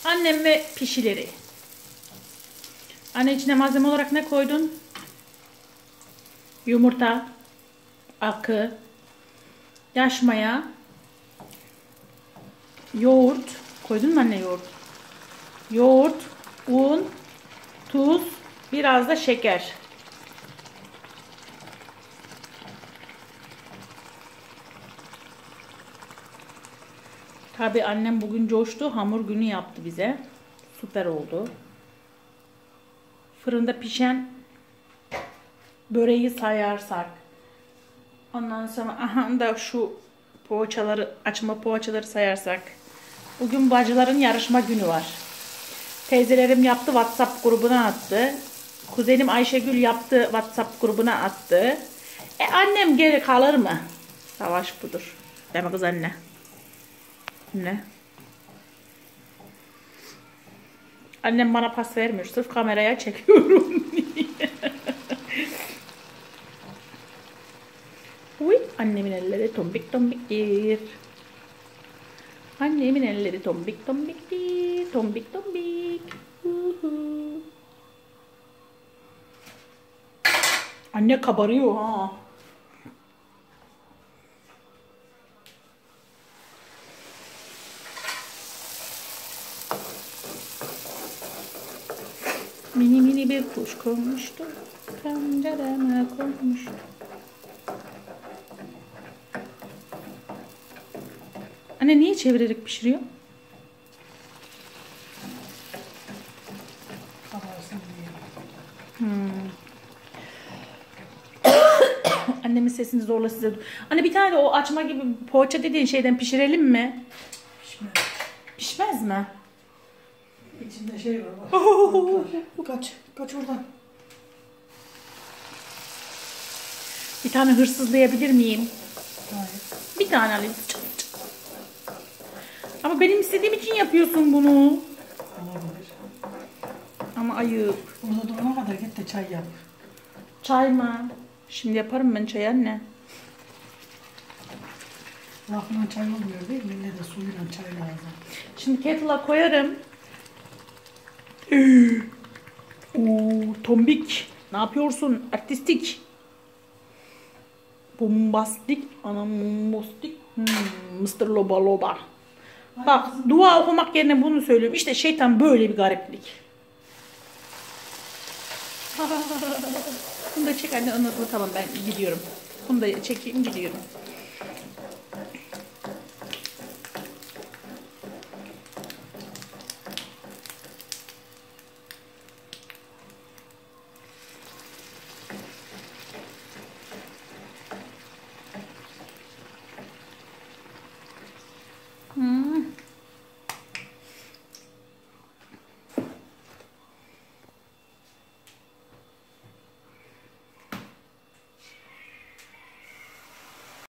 Annem ve pişileri. Anne içine malzeme olarak ne koydun? Yumurta, akı, yaş maya, yoğurt. Koydun mu anne yoğurt? Yoğurt, un, tuz, biraz da şeker. Tabii annem bugün coştu. Hamur günü yaptı bize. Süper oldu. Fırında pişen böreği sayarsak. Ondan sonra aha da şu poğaçaları, açma poğaçaları sayarsak. Bugün bacıların yarışma günü var. Teyzelerim yaptı, WhatsApp grubuna attı. Kuzenim Ayşegül yaptı, WhatsApp grubuna attı. Annem geri kalır mı? Savaş budur. Değil mi kız anne? Ne? Annem bana pas vermiyor. Sırf kameraya çekiyorum diye. Uy, annemin elleri tombik tombiktir. Annemin elleri tombik tombiktir. Tombik tombik. Anne kabarıyor ha. Mini mini bir kuş konmuştu. Pencereme konmuştu. Anne niye çevirerek pişiriyor? Annemin sesini zorla size. Anne bir tane de o açma gibi poğaça dediğin şeyden pişirelim mi? Pişmez. Pişmez mi? İçinde şey var. Kaç oradan. Bir tane hırsızlayabilir miyim? Hayır. Bir tane alayım. Ama benim istediğim için yapıyorsun bunu. Olabilir. Ama ayıp. Orada durana kadar git de çay yap. Çay mı? Şimdi yaparım ben çay anne. Lafla çay olmuyor değil mi? İlle de suyla çay lazım. Şimdi kettle'a koyarım. Oo, tombik. Ne yapıyorsun? Artistik. Bombastik. Bombastik. Mr. Loba Loba. Bak dua okumak yerine bunu söylüyorum. İşte şeytan böyle bir gariplik. Bunu da çek anne. Tamam ben gidiyorum. Bunu da çekeyim gidiyorum.